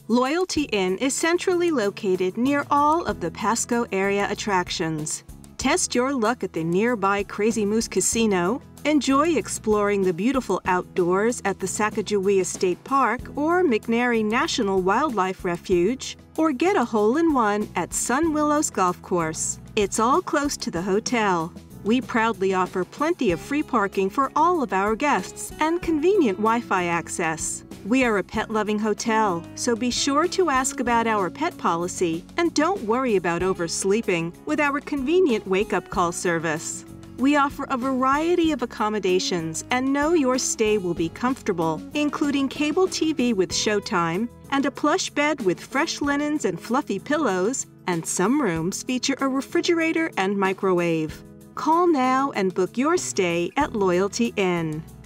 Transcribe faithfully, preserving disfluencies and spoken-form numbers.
Loyalty Inn is centrally located near all of the Pasco area attractions. Test your luck at the nearby Crazy Moose Casino, enjoy exploring the beautiful outdoors at the Sacagawea State Park or McNary National Wildlife Refuge, or get a hole-in-one at Sun Willows Golf Course. It's all close to the hotel. We proudly offer plenty of free parking for all of our guests and convenient Wi-Fi access. We are a pet-loving hotel, so be sure to ask about our pet policy and don't worry about oversleeping with our convenient wake-up call service. We offer a variety of accommodations and know your stay will be comfortable, including cable T V with Showtime and a plush bed with fresh linens and fluffy pillows, and some rooms feature a refrigerator and microwave. Call now and book your stay at Loyalty Inn.